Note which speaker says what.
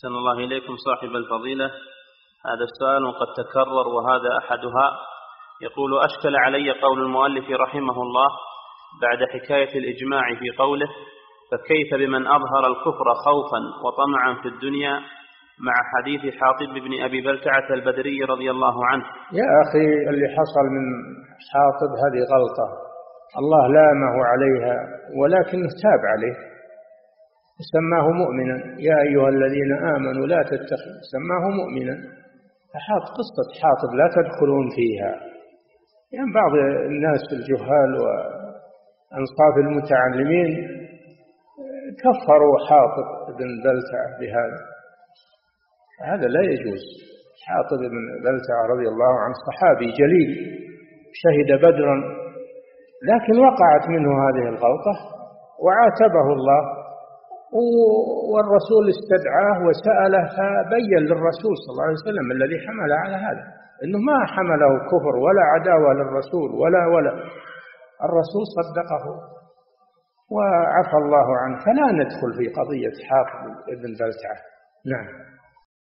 Speaker 1: أحسن الله إليكم صاحب الفضيلة. هذا السؤال وقد تكرر وهذا أحدها. يقول: أشكل علي قول المؤلف رحمه الله بعد حكاية الإجماع في قوله: فكيف بمن أظهر الكفر خوفا وطمعا في الدنيا، مع حديث حاطب بن أبي بلتعة البدري رضي الله عنه.
Speaker 2: يا أخي، اللي حصل من حاطب هذه غلطة، الله لامه عليها ولكنه تاب عليه، سماه مؤمنا. يا أيها الذين آمنوا لا تتخذوا، سماه مؤمنا. قصة حاطب لا تدخلون فيها، يعني بعض الناس الجهال وأنصاف المتعلمين كفروا حاطب بن بلتعة بهذا. هذا لا يجوز. حاطب بن بلتعة رضي الله عنه صحابي جليل شهد بدرا، لكن وقعت منه هذه الغلطة وعاتبه الله، والرسول استدعاه وسأله، فبين للرسول صلى الله عليه وسلم الذي حمل على هذا، إنه ما حمله كفر ولا عداوة للرسول ولا الرسول صدقه وعفى الله عنه. فلا ندخل في قضية حاطب بن بلتعة. نعم.